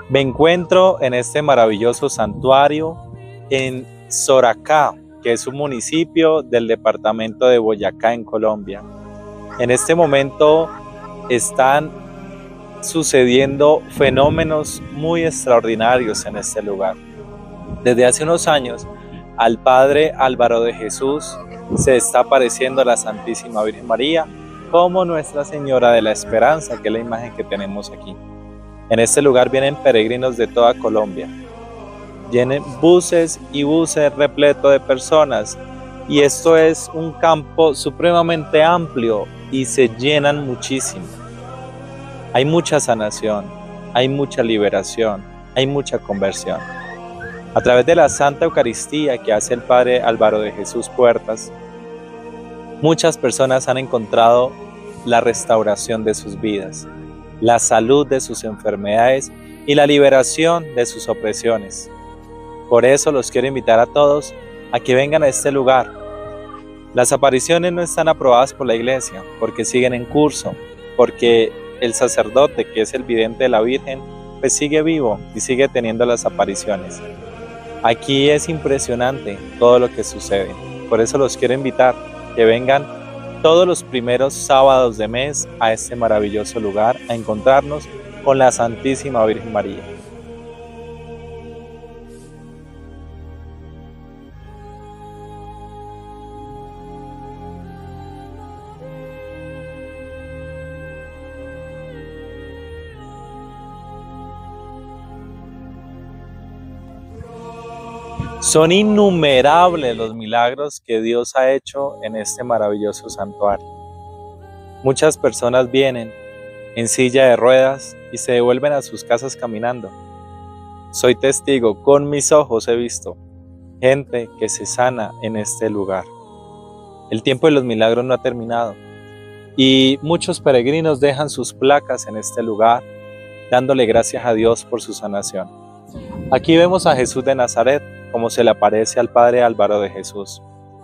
Me encuentro en este maravilloso santuario en Soracá, que es un municipio del departamento de Boyacá en Colombia. En este momento están sucediendo fenómenos muy extraordinarios en este lugar. Desde hace unos años, al Padre Álvaro de Jesús se está apareciendo la Santísima Virgen María como Nuestra Señora de la Esperanza, que es la imagen que tenemos aquí. En este lugar vienen peregrinos de toda Colombia. Vienen buses y buses repletos de personas, y esto es un campo supremamente amplio y se llenan muchísimo. Hay mucha sanación, hay mucha liberación, hay mucha conversión. A través de la Santa Eucaristía que hace el Padre Álvaro de Jesús Puertas, muchas personas han encontrado la restauración de sus vidas, la salud de sus enfermedades y la liberación de sus opresiones. Por eso los quiero invitar a todos a que vengan a este lugar. Las apariciones no están aprobadas por la Iglesia, porque siguen en curso, porque el sacerdote, que es el vidente de la Virgen, pues sigue vivo y sigue teniendo las apariciones. Aquí es impresionante todo lo que sucede. Por eso los quiero invitar que vengan todos los primeros sábados de mes a este maravilloso lugar a encontrarnos con la Santísima Virgen María. Son innumerables los milagros que Dios ha hecho en este maravilloso santuario. Muchas personas vienen en silla de ruedas y se devuelven a sus casas caminando. Soy testigo, con mis ojos he visto gente que se sana en este lugar. El tiempo de los milagros no ha terminado y muchos peregrinos dejan sus placas en este lugar, dándole gracias a Dios por su sanación. Aquí vemos a Jesús de Nazaret, como se le aparece al Padre Álvaro de Jesús.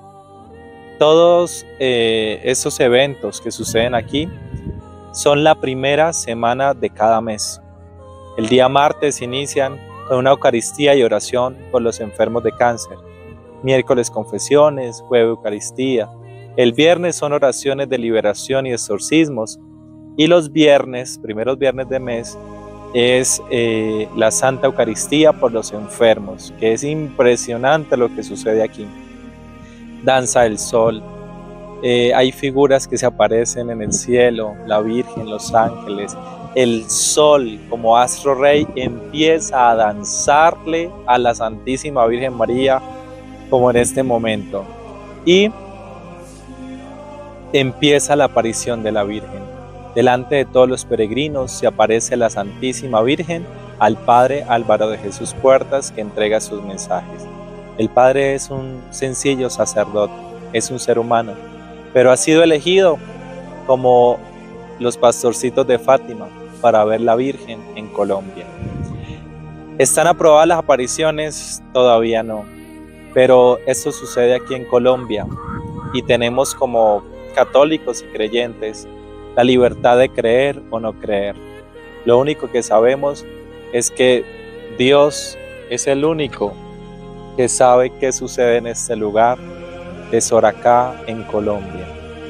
Todos estos eventos que suceden aquí son la primera semana de cada mes. El día martes inician con una Eucaristía y oración por los enfermos de cáncer. Miércoles confesiones, jueves Eucaristía. El viernes son oraciones de liberación y exorcismos. Y los viernes, primeros viernes de mes, es la Santa Eucaristía por los enfermos, que es impresionante lo que sucede aquí. Danza del sol, hay figuras que se aparecen en el cielo, la Virgen, los ángeles, el sol como astro rey empieza a danzarle a la Santísima Virgen María como en este momento, y empieza la aparición de la Virgen. Delante de todos los peregrinos se aparece la Santísima Virgen al Padre Álvaro de Jesús Puertas, que entrega sus mensajes. El Padre es un sencillo sacerdote, es un ser humano, pero ha sido elegido como los pastorcitos de Fátima para ver la Virgen en Colombia. ¿Están aprobadas las apariciones? Todavía no, pero esto sucede aquí en Colombia y tenemos como católicos y creyentes la libertad de creer o no creer. Lo único que sabemos es que Dios es el único que sabe qué sucede en este lugar de Soracá, en Colombia.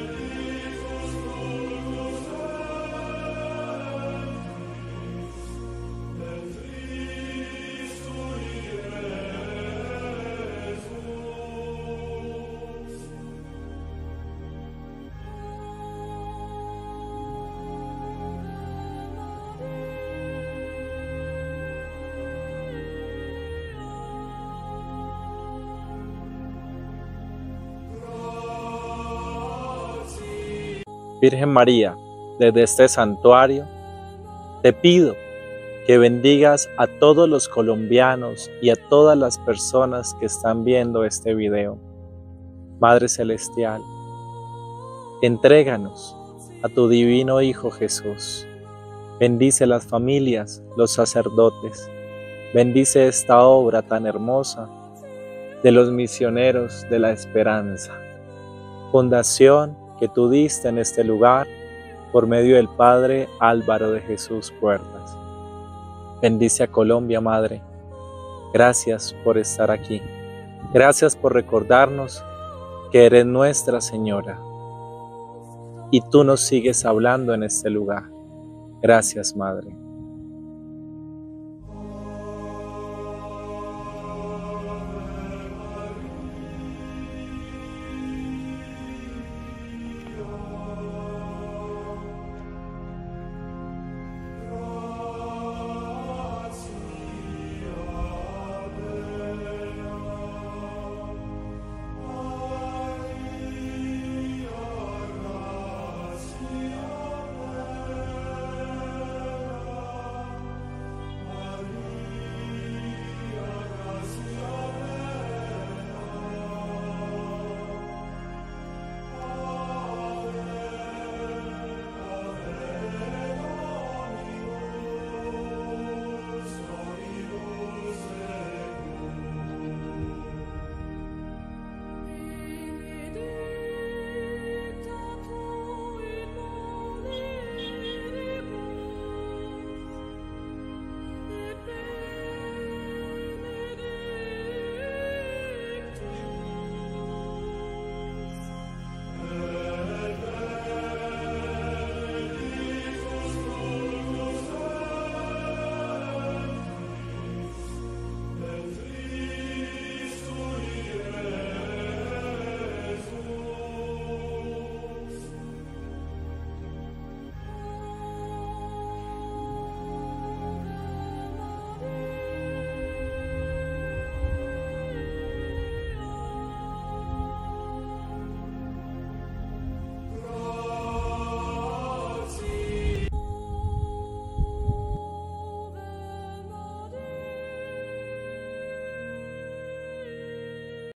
Virgen María, desde este santuario, te pido que bendigas a todos los colombianos y a todas las personas que están viendo este video. Madre Celestial, entréganos a tu divino Hijo Jesús. Bendice las familias, los sacerdotes. Bendice esta obra tan hermosa de los misioneros de la esperanza. Fundación que tú diste en este lugar por medio del Padre Álvaro de Jesús Puertas. Bendice a Colombia, Madre. Gracias por estar aquí. Gracias por recordarnos que eres nuestra Señora. Y tú nos sigues hablando en este lugar. Gracias, Madre.